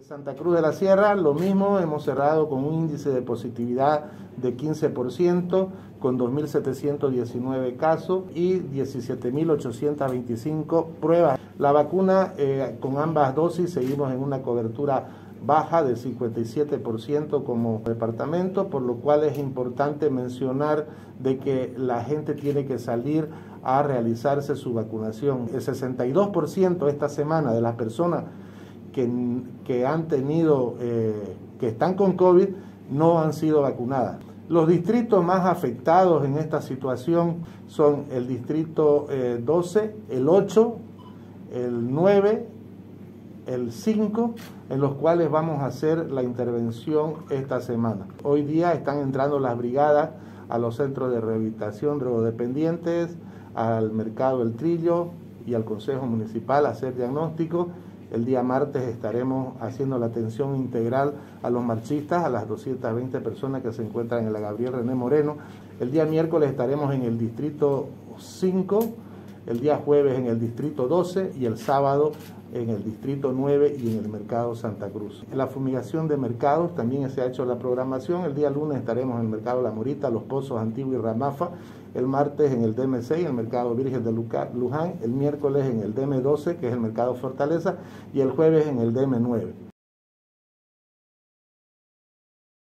Santa Cruz de la Sierra, lo mismo, hemos cerrado con un índice de positividad de 15%, con 2.719 casos y 17.825 pruebas. La vacuna, con ambas dosis, seguimos en una cobertura baja del 57% como departamento, por lo cual es importante mencionar de que la gente tiene que salir a realizarse su vacunación. El 62% esta semana de las personas que han tenido, que están con COVID, no han sido vacunadas. Los distritos más afectados en esta situación son el distrito 12, el 8, el 9, el 5, en los cuales vamos a hacer la intervención esta semana. Hoy día están entrando las brigadas a los centros de rehabilitación drogodependientes, al mercado El Trillo y al Consejo Municipal a hacer diagnóstico. El día martes estaremos haciendo la atención integral a los marchistas, a las 220 personas que se encuentran en la Gabriel René Moreno. El día miércoles estaremos en el distrito 5, el día jueves en el distrito 12 y el sábado en el distrito 9 y en el mercado Santa Cruz. En la fumigación de mercados también se ha hecho la programación. El día lunes estaremos en el mercado La Morita, Los Pozos, Antigua y Ramafa. El martes en el DM6, el mercado Virgen de Luján. El miércoles en el DM12, que es el mercado Fortaleza. Y el jueves en el DM9.